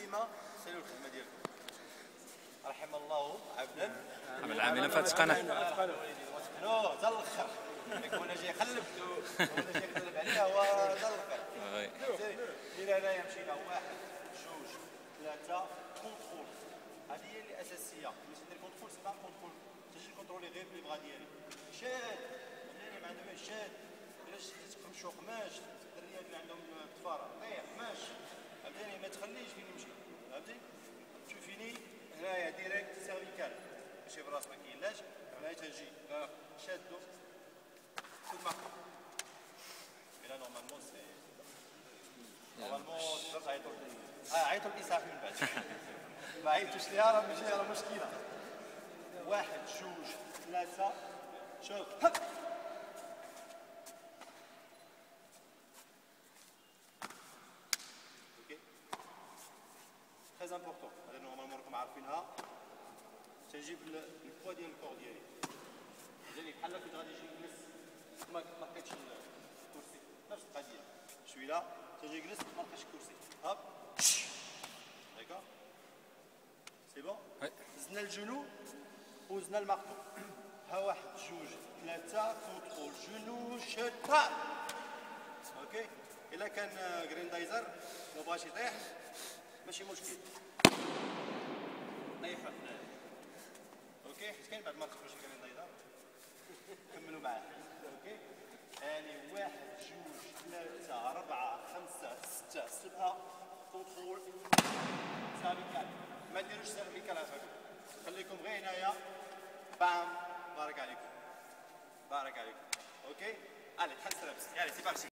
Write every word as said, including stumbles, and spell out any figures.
ديما سالوا الخدمه ديالكم. رحم الله عبدا عمل العاملين في هذه القناه. نو حتى الاخر. يكون جاي يقلب ولا جاي يقلب عليها هو حتى الاخر. الى هنايا مشينا واحد جوج ثلاثه كونترول. هذه هي اللي اساسيه. ملي تدير كونترول سي با كونترول تجي كونترولي غير بلي بغا ديالك. شاد ملي ما عندهم شاد الا شتي تقمشو قماش الدريات اللي عندهم الطفاره طيح قماش فهمتيني ما تخليش فين يمشي فهمتي. تشوفيني هنايا ديريكت سيرفيكال ماشي براس ما كاينلاش هنايا تجي شادو كود ماركو. الا نورمالمون سي نورمالمون تقدر تعيطوا اه عيطوا الاسعاف من بعد. ما عيطتوش ليها راه ماشي راه مشكله. واحد جوج ثلاثه شوف هب اوكي تري امبورطون. هذا نورمالمون راكم عارفينها. تنجيب البوا ديال الكور ديالي ديالي بحال كنت غادي نجي نجلس ما ما لقيتش الكرسي نفس القضيه. شوي لا تجي جلست ما لقيتش الكرسي هاب داكور سي بون. زدنا الجنو وزدنا المارتو. ها واحد جوج ثلاثه كونترول جنو شتا اوكي. الا كان غريندايزر ما بغاش يطيح ماشي مشكل طيحوا هنايا اوكي حيت كاين بعض الماركات ماشي غريندايزر كملوا معاه اوكي. يعني واحد جوج ثلاثه اربعه خمسه سته سبعه كونترول سيرفيكال. ما ديروش سيرفيكال هكاك خليكم غير هنايا بام. بارك عليكم بارك عليكم اوكي. الي تحل سلابس يلا سي بارتي.